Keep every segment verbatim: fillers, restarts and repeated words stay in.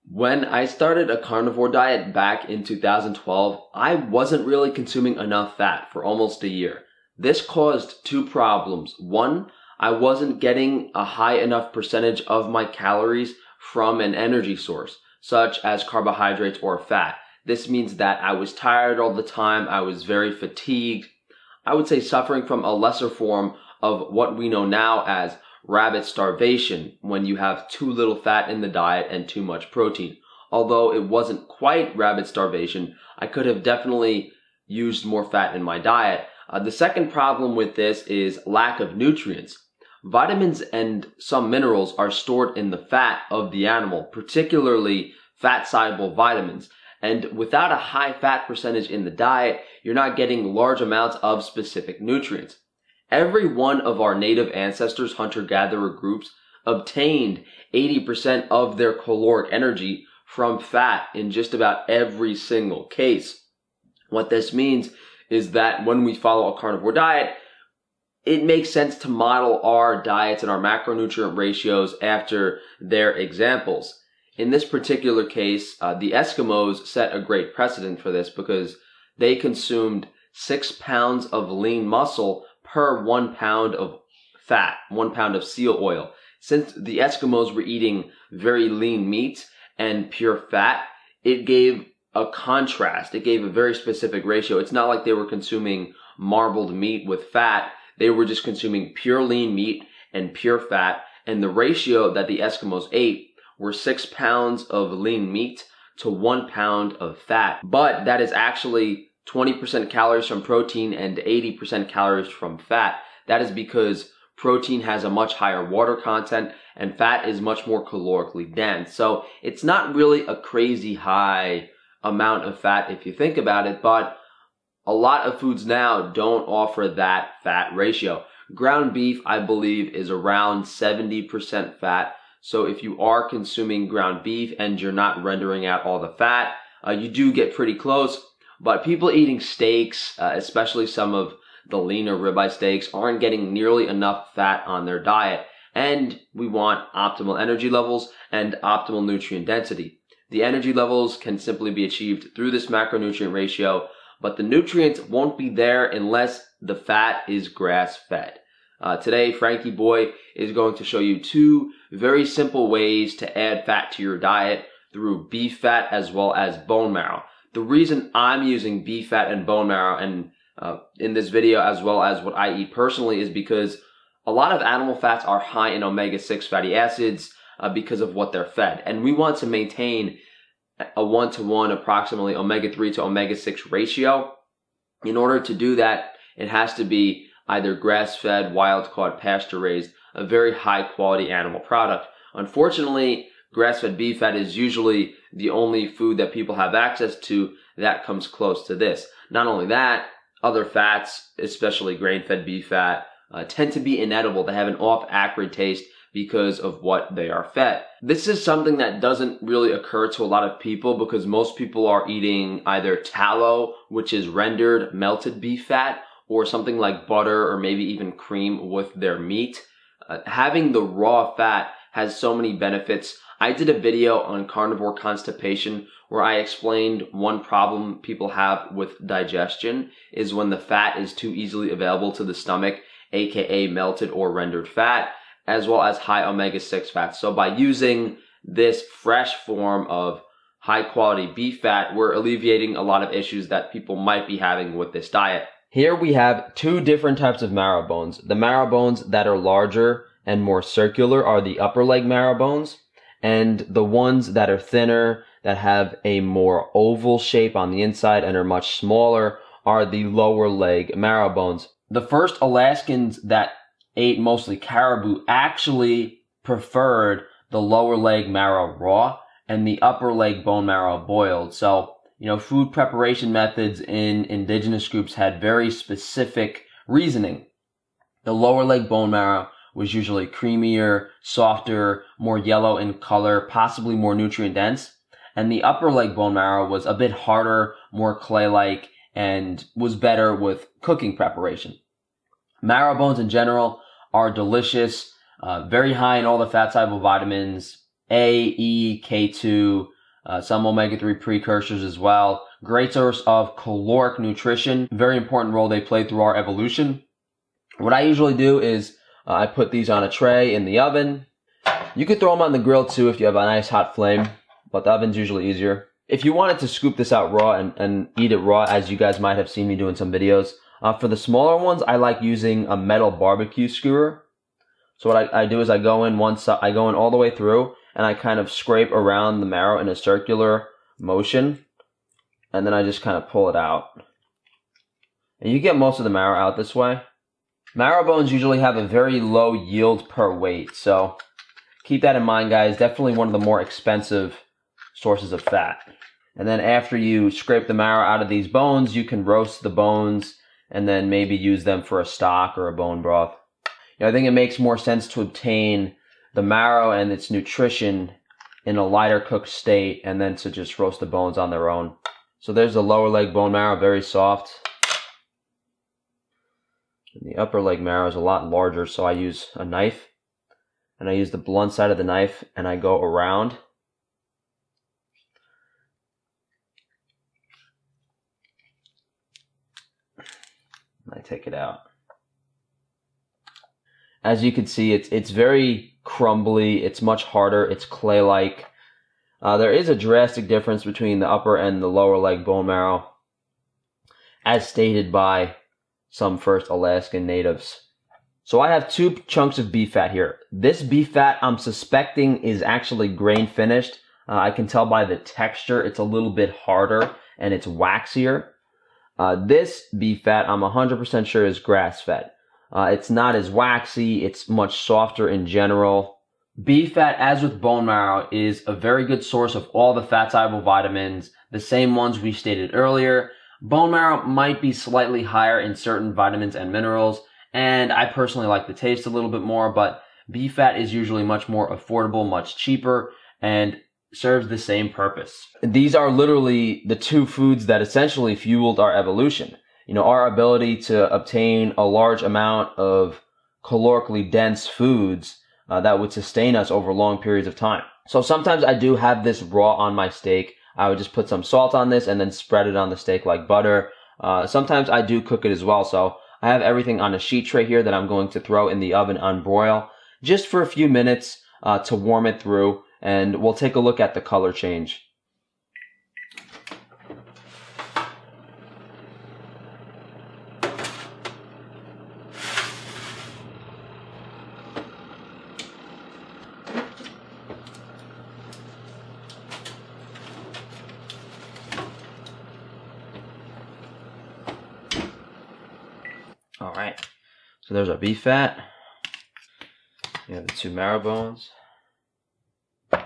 When I started a carnivore diet back in two thousand twelve, I wasn't really consuming enough fat for almost a year. This caused two problems. One, I wasn't getting a high enough percentage of my calories from an energy source, such as carbohydrates or fat. This means that I was tired all the time, I was very fatigued. I would say suffering from a lesser form of what we know now as rabbit starvation, when you have too little fat in the diet and too much protein. Although it wasn't quite rabbit starvation, I could have definitely used more fat in my diet. Uh, the second problem with this is lack of nutrients. Vitamins and some minerals are stored in the fat of the animal, particularly fat-soluble vitamins. And without a high fat percentage in the diet, you're not getting large amounts of specific nutrients. Every one of our native ancestors, hunter-gatherer groups, obtained eighty percent of their caloric energy from fat in just about every single case. What this means is that when we follow a carnivore diet, it makes sense to model our diets and our macronutrient ratios after their examples. In this particular case, uh, the Eskimos set a great precedent for this because they consumed six pounds of lean muscle per one pound of fat, one pound of seal oil. Since the Eskimos were eating very lean meat and pure fat, it gave a contrast. It gave a very specific ratio. It's not like they were consuming marbled meat with fat. They were just consuming pure lean meat and pure fat. And the ratio that the Eskimos ate were six pounds of lean meat to one pound of fat. But that is actually twenty percent calories from protein and eighty percent calories from fat. That is because protein has a much higher water content and fat is much more calorically dense. So it's not really a crazy high amount of fat if you think about it, but a lot of foods now don't offer that fat ratio. Ground beef, I believe, is around seventy percent fat. So if you are consuming ground beef and you're not rendering out all the fat, uh, you do get pretty close. But people eating steaks, uh, especially some of the leaner ribeye steaks, aren't getting nearly enough fat on their diet. And we want optimal energy levels and optimal nutrient density. The energy levels can simply be achieved through this macronutrient ratio, but the nutrients won't be there unless the fat is grass-fed. Uh, today, Frankie Boy is going to show you two very simple ways to add fat to your diet through beef fat as well as bone marrow. The reason I'm using beef fat and bone marrow and uh, in this video as well as what I eat personally is because a lot of animal fats are high in omega six fatty acids uh, because of what they're fed. And we want to maintain a one-to-one approximately omega three to omega six ratio. In order to do that, it has to be either grass-fed, wild-caught, pasture-raised, a very high-quality animal product. Unfortunately, grass-fed beef fat is usually the only food that people have access to that comes close to this. Not only that, other fats, especially grain-fed beef fat, uh, tend to be inedible. They have an off-acrid taste because of what they are fed. This is something that doesn't really occur to a lot of people because most people are eating either tallow, which is rendered melted beef fat, or something like butter or maybe even cream with their meat. Uh, having the raw fat has so many benefits. I did a video on carnivore constipation where I explained one problem people have with digestion is when the fat is too easily available to the stomach, aka melted or rendered fat, as well as high omega six fats. So by using this fresh form of high quality beef fat, we're alleviating a lot of issues that people might be having with this diet. Here we have two different types of marrow bones. The marrow bones that are larger and more circular are the upper leg marrow bones, and the ones that are thinner, that have a more oval shape on the inside and are much smaller, are the lower leg marrow bones. The first Alaskans that ate mostly caribou actually preferred the lower leg marrow raw and the upper leg bone marrow boiled. So, you know, food preparation methods in indigenous groups had very specific reasoning. The lower leg bone marrow was usually creamier, softer, more yellow in color, possibly more nutrient dense. And the upper leg bone marrow was a bit harder, more clay-like, and was better with cooking preparation. Marrow bones in general are delicious, uh, very high in all the fat-soluble vitamins, A, E, K two, Uh, some omega three precursors as well. Great source of caloric nutrition. Very important role they play through our evolution. What I usually do is uh, I put these on a tray in the oven. You could throw them on the grill too if you have a nice hot flame, but the oven's usually easier. If you wanted to scoop this out raw and, and eat it raw, as you guys might have seen me do in some videos, uh, for the smaller ones, I like using a metal barbecue skewer. So what I, I do is I go in one side, I go in all the way through, and I kind of scrape around the marrow in a circular motion, and then I just kind of pull it out. And you get most of the marrow out this way. Marrow bones usually have a very low yield per weight, so keep that in mind, guys. Definitely one of the more expensive sources of fat. And then after you scrape the marrow out of these bones, you can roast the bones and then maybe use them for a stock or a bone broth. You know, I think it makes more sense to obtain the marrow and its nutrition in a lighter cooked state and then to just roast the bones on their own. So there's the lower leg bone marrow, very soft. And the upper leg marrow is a lot larger, so I use a knife. And I use the blunt side of the knife and I go around. And I take it out. As you can see, it's it's very crumbly, it's much harder, it's clay-like. Uh, there is a drastic difference between the upper and the lower leg bone marrow, as stated by some first Alaskan natives. So I have two chunks of beef fat here. This beef fat I'm suspecting is actually grain finished. Uh, I can tell by the texture, it's a little bit harder and it's waxier. Uh, this beef fat I'm one hundred percent sure is grass-fed. Uh, it's not as waxy, it's much softer in general. Beef fat, as with bone marrow, is a very good source of all the fat-soluble vitamins, the same ones we stated earlier. Bone marrow might be slightly higher in certain vitamins and minerals, and I personally like the taste a little bit more, but beef fat is usually much more affordable, much cheaper, and serves the same purpose. These are literally the two foods that essentially fueled our evolution. You know, our ability to obtain a large amount of calorically dense foods uh, that would sustain us over long periods of time. So sometimes I do have this raw on my steak. I would just put some salt on this and then spread it on the steak like butter. Uh, sometimes I do cook it as well. So I have everything on a sheet tray here that I'm going to throw in the oven on broil just for a few minutes uh, to warm it through. And we'll take a look at the color change. All right, so there's our beef fat. We have the two marrow bones. You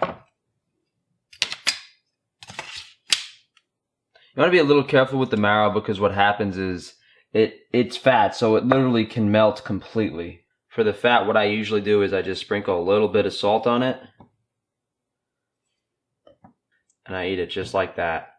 want to be a little careful with the marrow because what happens is it it's fat, so it literally can melt completely. For the fat, what I usually do is I just sprinkle a little bit of salt on it, and I eat it just like that.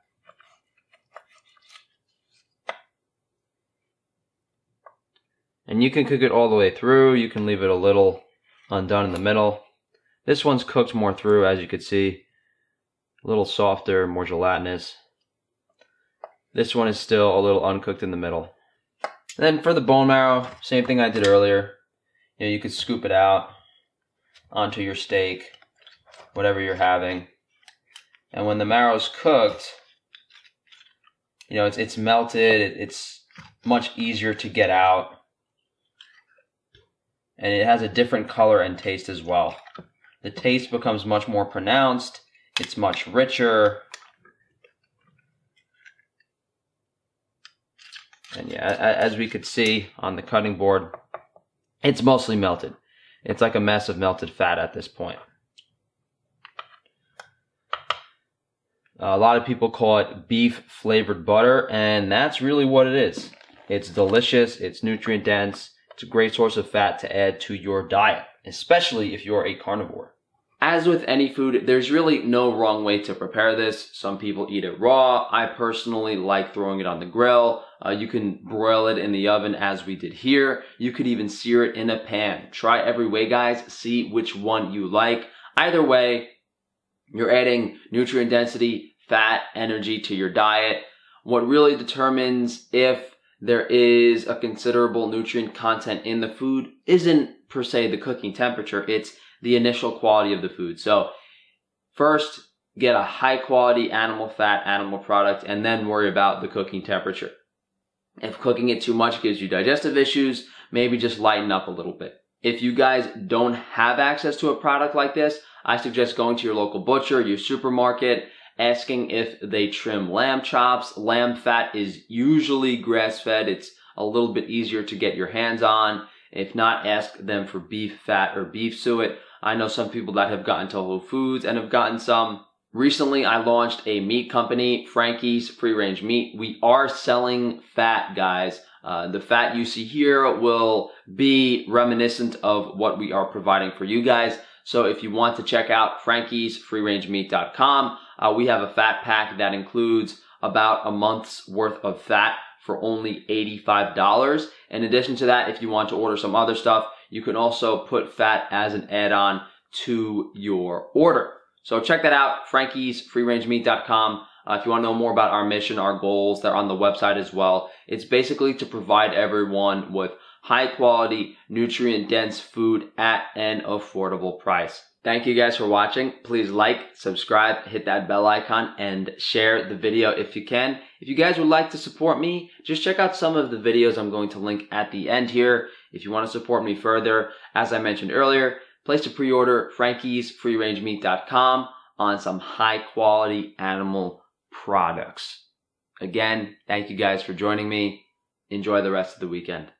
And you can cook it all the way through. You can leave it a little undone in the middle. This one's cooked more through, as you can see. A little softer, more gelatinous. This one is still a little uncooked in the middle. And then for the bone marrow, same thing I did earlier. You know, you could scoop it out onto your steak, whatever you're having. And when the marrow's cooked, you know, it's, it's melted, it, it's much easier to get out. And it has a different color and taste as well. The taste becomes much more pronounced. It's much richer. And yeah, as we could see on the cutting board, it's mostly melted. It's like a mess of melted fat at this point. A lot of people call it beef flavored butter, and that's really what it is. It's delicious, it's nutrient dense. It's a great source of fat to add to your diet, especially if you're a carnivore. As with any food, there's really no wrong way to prepare this. Some people eat it raw. I personally like throwing it on the grill. Uh, you can broil it in the oven as we did here. You could even sear it in a pan. Try every way, guys. See which one you like. Either way, You're adding nutrient density, fat, energy to your diet. What really determines if there is a considerable nutrient content in the food isn't per se the cooking temperature, it's the initial quality of the food. So first, get a high quality animal fat, animal product, and then worry about the cooking temperature. If cooking it too much gives you digestive issues, maybe just lighten up a little bit. If you guys don't have access to a product like this, I suggest going to your local butcher, your supermarket, asking if they trim lamb chops. Lamb fat is usually grass-fed. It's a little bit easier to get your hands on. If not, ask them for beef fat or beef suet. I know some people that have gotten to Whole Foods and have gotten some. Recently, I launched a meat company, Frankie's Free Range Meat. We are selling fat, guys. Uh, the fat you see here will be reminiscent of what we are providing for you guys. So if you want to check out frankies free range meat dot com, uh, we have a fat pack that includes about a month's worth of fat for only eighty-five dollars. In addition to that, if you want to order some other stuff, you can also put fat as an add-on to your order. So check that out, frankies free range meat dot com. Uh, if you want to know more about our mission, our goals, they're on the website as well. It's basically to provide everyone with high quality, nutrient dense food at an affordable price. Thank you guys for watching. Please like, subscribe, hit that bell icon, and share the video if you can. If you guys would like to support me, just check out some of the videos I'm going to link at the end here. If you want to support me further, as I mentioned earlier, place a pre-order frankies free range meat dot com on some high quality animal products. Again, thank you guys for joining me. Enjoy the rest of the weekend.